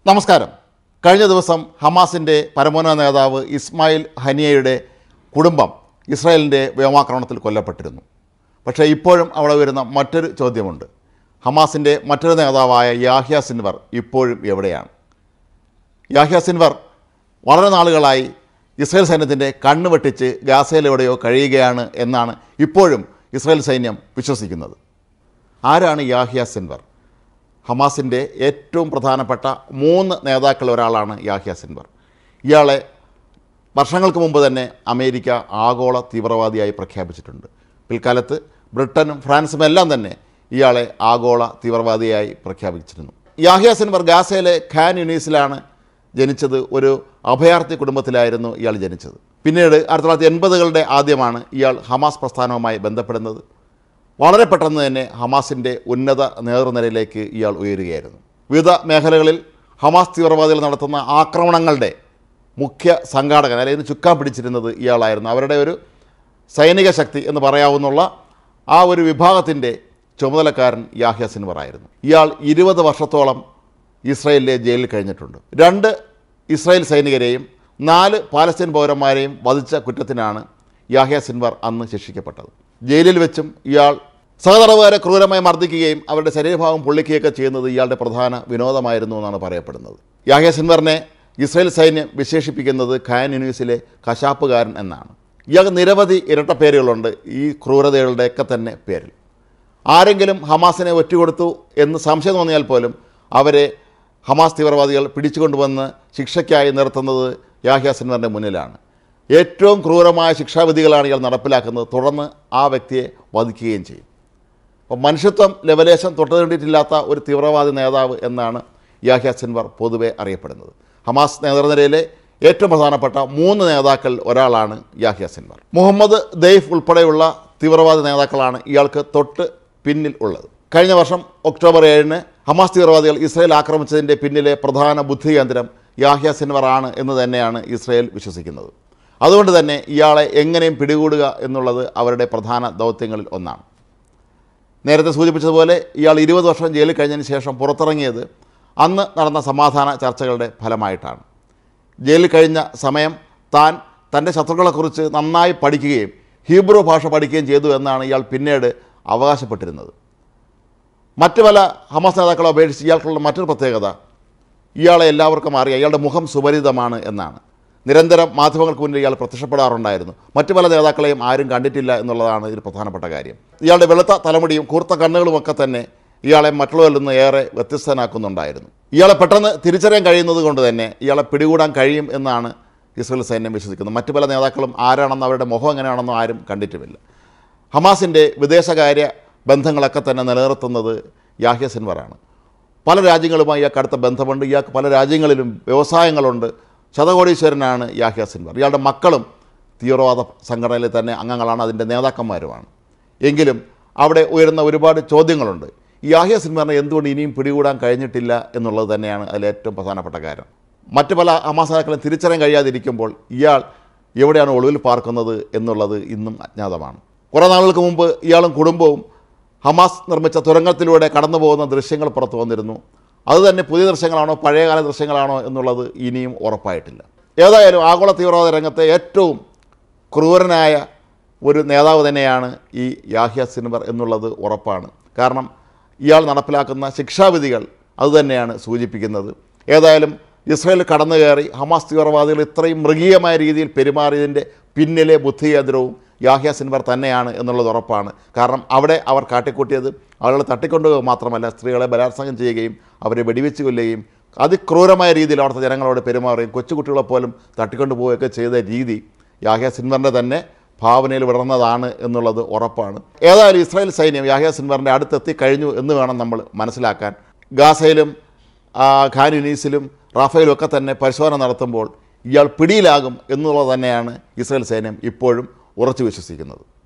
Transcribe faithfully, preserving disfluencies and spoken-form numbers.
നമസ്കാരം. കഴിഞ്ഞ ദിവസം ഹമാസിൻ്റെ പരമോന്നത നേതാവ് ഇസ്മായിൽ ഹനിയയുടെ കുടുംബം ഇസ്രായേലിൻ്റെ വ്യോമാക്രമണത്തിൽ കൊല്ലപ്പെട്ടിരുന്നു. പക്ഷേ ഇപ്പോഴും അവിടെ വരുന്ന മറ്റൊരു ചോദ്യമുണ്ട്. ഹമാസിൻ്റെ മറ്റൊരു നേതാവായ യാഹ്യ സിൻവർ ഇപ്പോഴും എവിടെയാണ്? യാഹ്യ സിൻവർ വളരെ നാളുകളായി ഇസ്രായേൽ സൈന്യത്തിൻ്റെ കണ്ണ് വെട്ടിച്ച് ഗാസയിലെവിടെയോ കഴിയുകയാണ് എന്നാണ് ഇപ്പോഴും ഇസ്രായേൽ സൈന്യം വിശ്വസിക്കുന്നത്. ആരാണ് യാഹ്യ സിൻവർ? ഹമാസിൻ്റെ ഏറ്റവും പ്രധാനപ്പെട്ട മൂന്ന് നേതാക്കൾ ഒരാളാണ് യാഹ്യ സിൻവർ. ഇയാളെ വർഷങ്ങൾക്ക് മുമ്പ് തന്നെ അമേരിക്ക ആഗോള തീവ്രവാദിയായി പ്രഖ്യാപിച്ചിട്ടുണ്ട്. പിൽക്കാലത്ത് ബ്രിട്ടനും ഫ്രാൻസും എല്ലാം തന്നെ ഇയാളെ ആഗോള തീവ്രവാദിയായി പ്രഖ്യാപിച്ചിരുന്നു. യാഹ്യ സിൻവർ ഗാസയിലെ ഖാൻ യൂനീസിലാണ് ജനിച്ചത്. ഒരു അഭയാർത്ഥി കുടുംബത്തിലായിരുന്നു ഇയാൾ ജനിച്ചത്. പിന്നീട് ആയിരത്തി തൊള്ളായിരത്തി എൺപതുകളുടെ ആദ്യമാണ് ഇയാൾ ഹമാസ് പ്രസ്ഥാനവുമായി ബന്ധപ്പെടുന്നത്. വളരെ പെട്ടെന്ന് തന്നെ ഹമാസിൻ്റെ ഉന്നത നേതൃനിരയിലേക്ക് ഇയാൾ ഉയരുകയായിരുന്നു. വിവിധ മേഖലകളിൽ ഹമാസ് തീവ്രവാദികൾ നടത്തുന്ന ആക്രമണങ്ങളുടെ മുഖ്യ സംഘാടകൻ അല്ലെങ്കിൽ ചുക്കാൻ പിടിച്ചിരുന്നത് ഇയാളായിരുന്നു. അവരുടെ ഒരു സൈനിക ശക്തി എന്ന് പറയാവുന്ന ആ ഒരു വിഭാഗത്തിൻ്റെ ചുമതലക്കാരൻ യാഹ്യ സിൻവർ ആയിരുന്നു. ഇയാൾ ഇരുപത് വർഷത്തോളം ഇസ്രായേലിലെ ജയിലിൽ കഴിഞ്ഞിട്ടുണ്ട്. രണ്ട് ഇസ്രായേൽ സൈനികരെയും നാല് പാലസ്തീൻ പൗരന്മാരെയും വധിച്ച കുറ്റത്തിനാണ് യാഹ്യ സിൻവർ അന്ന് ശിക്ഷിക്കപ്പെട്ടത്. ജയിലിൽ വെച്ചും ഇയാൾ സഹതടവുകാരെ ക്രൂരമായി മർദ്ദിക്കുകയും അവരുടെ ശരീരഭാഗം പൊള്ളിക്കുകയൊക്കെ ചെയ്യുന്നത് ഇയാളുടെ പ്രധാന വിനോദമായിരുന്നു എന്നാണ് പറയപ്പെടുന്നത്. യാഹ്യ സിൻവറിനെ ഇസ്രായേൽ സൈന്യം വിശേഷിപ്പിക്കുന്നത് ഖാൻ യൂനീസിലെ കശാപ്പുകാരൻ എന്നാണ്. ഇയാൾക്ക് നിരവധി ഇരട്ടപ്പേരുകളുണ്ട് ഈ ക്രൂരതകളുടെയൊക്കെ തന്നെ പേരിൽ. ആരെങ്കിലും ഹമാസിനെ ഒറ്റുകൊടുത്തു എന്ന് സംശയം തോന്നിയാൽ പോലും അവരെ ഹമാസ് തീവ്രവാദികൾ പിടിച്ചുകൊണ്ടുവന്ന് ശിക്ഷയ്ക്കായി നിർത്തുന്നത് യാഹ്യ സിൻവറിൻ്റെ മുന്നിലാണ്. ഏറ്റവും ക്രൂരമായ ശിക്ഷാവിധികളാണ് ഇയാൾ നടപ്പിലാക്കുന്നത്. തുടർന്ന് ആ വ്യക്തിയെ വധിക്കുകയും ചെയ്യും. അപ്പോൾ മനുഷ്യത്വം ലെവലേശം തൊട്ടുതീണ്ടിയിട്ടില്ലാത്ത ഒരു തീവ്രവാദി നേതാവ് എന്നാണ് യാഹ്യ സിൻവർ പൊതുവെ അറിയപ്പെടുന്നത്. ഹമാസ് നേതൃനിരയിലെ ഏറ്റവും പ്രധാനപ്പെട്ട മൂന്ന് നേതാക്കൾ ഒരാളാണ് യാഹ്യ സിൻവർ. മുഹമ്മദ് ദെയ്ഫ് ഉൾപ്പെടെയുള്ള തീവ്രവാദി നേതാക്കളാണ് ഇയാൾക്ക് തൊട്ട് പിന്നിൽ ഉള്ളത്. കഴിഞ്ഞ വർഷം ഒക്ടോബർ ഏഴിന് ഹമാസ് തീവ്രവാദികൾ ഇസ്രായേൽ ആക്രമിച്ചതിൻ്റെ പിന്നിലെ പ്രധാന ബുദ്ധി കേന്ദ്രം യാഹ്യ സിൻവർ ആണ് എന്ന് തന്നെയാണ് ഇസ്രായേൽ വിശ്വസിക്കുന്നത്. അതുകൊണ്ട് തന്നെ ഇയാളെ എങ്ങനെയും പിടികൂടുക എന്നുള്ളത് അവരുടെ പ്രധാന ദൗത്യങ്ങളിൽ ഒന്നാണ്. നേരത്തെ സൂചിപ്പിച്ചതുപോലെ ഇയാൾ ഇരുപത് വർഷം ജയിലിൽ കഴിഞ്ഞതിന് ശേഷം പുറത്തിറങ്ങിയത് അന്ന് നടന്ന സമാധാന ചർച്ചകളുടെ ഫലമായിട്ടാണ്. ജയിലിൽ കഴിഞ്ഞ സമയം താൻ തൻ്റെ ശത്രുക്കളെക്കുറിച്ച് നന്നായി പഠിക്കുകയും ഹീബ്രു ഭാഷ പഠിക്കുകയും ചെയ്തു എന്നാണ് ഇയാൾ പിന്നീട് അവകാശപ്പെട്ടിരുന്നത്. മറ്റു പല ഹമാസ് നേതാക്കളെ അപേക്ഷിച്ച് ഇയാൾക്കുള്ള മറ്റൊരു പ്രത്യേകത ഇയാളെ എല്ലാവർക്കും അറിയാം, ഇയാളുടെ മുഖം സുപരിചിതമാണ് എന്നാണ്. നിരന്തരം മാധ്യമങ്ങൾക്ക് മുന്നിൽ ഇയാൾ പ്രത്യക്ഷപ്പെടാറുണ്ടായിരുന്നു. മറ്റു പല നേതാക്കളെയും ആരും കണ്ടിട്ടില്ല എന്നുള്ളതാണ് ഇതിൽ പ്രധാനപ്പെട്ട കാര്യം. ഇയാളുടെ വെളുത്ത തലമുടിയും കൂർത്ത കണ്ണുകളുമൊക്കെ തന്നെ ഇയാളെ മറ്റുള്ളവരിൽ നിന്ന് ഏറെ വ്യത്യസ്തനാക്കുന്നുണ്ടായിരുന്നു. ഇയാളെ പെട്ടെന്ന് തിരിച്ചറിയാൻ കഴിയുന്നത് കൊണ്ട് തന്നെ ഇയാളെ പിടികൂടാൻ കഴിയും എന്നാണ് ഇസ്രായേൽ സൈന്യം വിശ്വസിക്കുന്നത്. മറ്റു പല നേതാക്കളും ആരാണെന്ന് അവരുടെ മുഖം എങ്ങനെയാണെന്നോ ആരും കണ്ടിട്ടുമില്ല. ഹമാസിൻ്റെ വിദേശകാര്യ ബന്ധങ്ങളൊക്കെ തന്നെ നിലനിർത്തുന്നത് യാഹ്യ സിൻവറാണ്. പല രാജ്യങ്ങളുമായി ഇയാൾക്ക് അടുത്ത ബന്ധമുണ്ട്. ഇയാൾക്ക് പല രാജ്യങ്ങളിലും വ്യവസായങ്ങളുണ്ട്. ശതകോടീശ്വരനാണ് യാഹ്യ സിൻവർ. ഇയാളുടെ മക്കളും തീവ്രവാദ സംഘടനയിൽ തന്നെ അംഗങ്ങളാണ്, അതിൻ്റെ നേതാക്കന്മാരുമാണ്. എങ്കിലും അവിടെ ഉയരുന്ന ഒരുപാട് ചോദ്യങ്ങളുണ്ട്. ഈ യാഹ്യ സിൻവറിനെ എന്തുകൊണ്ട് ഇനിയും പിടികൂടാൻ കഴിഞ്ഞിട്ടില്ല എന്നുള്ളത് തന്നെയാണ് അതിലേറ്റവും പ്രധാനപ്പെട്ട കാര്യം. മറ്റു പല ഹമാസ് നേതാക്കളും തിരിച്ചറിയാൻ കഴിയാതിരിക്കുമ്പോൾ ഇയാൾ എവിടെയാണ് ഒളിവിൽ പാർക്കുന്നത് എന്നുള്ളത് ഇന്നും അജ്ഞാതമാണ്. കുറേ നാളുകൾക്ക് മുമ്പ് ഇയാളും കുടുംബവും ഹമാസ് നിർമ്മിച്ച തുരങ്കത്തിലൂടെ കടന്നു പോകുന്ന ദൃശ്യങ്ങൾ പുറത്തു വന്നിരുന്നു. അതുതന്നെ പുതിയ ദൃശ്യങ്ങളാണോ പഴയകാല ദൃശ്യങ്ങളാണോ എന്നുള്ളത് ഇനിയും ഉറപ്പായിട്ടില്ല. ഏതായാലും ആഗോള തീവ്രവാദ രംഗത്തെ ഏറ്റവും ക്രൂരനായ ഒരു നേതാവ് തന്നെയാണ് ഈ യാഹ്യ സിൻവർ എന്നുള്ളത് ഉറപ്പാണ്. കാരണം ഇയാൾ നടപ്പിലാക്കുന്ന ശിക്ഷാവിധികൾ അതുതന്നെയാണ് സൂചിപ്പിക്കുന്നത്. ഏതായാലും ഇസ്രായേൽ കടന്നു കയറി ഹമാസ് തീവ്രവാദികൾ ഇത്രയും മൃഗീയമായ രീതിയിൽ പെരുമാറിയതിൻ്റെ പിന്നിലെ ബുദ്ധികേന്ദ്രവും യാഹ്യ സിൻവർ തന്നെയാണ് എന്നുള്ളത് ഉറപ്പാണ്. കാരണം അവിടെ അവർ കാട്ടിക്കൂട്ടിയത് ആളുകളെ തട്ടിക്കൊണ്ടുപോകുക മാത്രമല്ല, സ്ത്രീകളെ ബലാത്സംഗം ചെയ്യുകയും അവരെ വെടിവെച്ച് കൊല്ലുകയും അതിക്രൂരമായ രീതിയിൽ അവിടുത്തെ ജനങ്ങളോട് പെരുമാറുകയും കൊച്ചുകുട്ടികളെ പോലും തട്ടിക്കൊണ്ടുപോവുകയൊക്കെ ചെയ്ത രീതി യാഹ്യ സിൻവറിൻ്റെ തന്നെ ഭാവനയിൽ വിടർന്നതാണ് എന്നുള്ളത് ഉറപ്പാണ്. ഏതായാലും ഇസ്രായേൽ സൈന്യം യാഹ്യ സിൻവറിൻ്റെ അടുത്തെത്തി കഴിഞ്ഞു എന്ന് വേണം നമ്മൾ മനസ്സിലാക്കാൻ. ഗാസയിലും ഖാൻ യൂനീസിലും റാഫയിലും ഒക്കെ തന്നെ പരിശോധന നടത്തുമ്പോൾ ഇയാൾ പിടിയിലാകും എന്നുള്ളത് തന്നെയാണ് ഇസ്രായേൽ സൈന്യം ഇപ്പോഴും ഉറച്ചു വിശ്വസിക്കുന്നത്.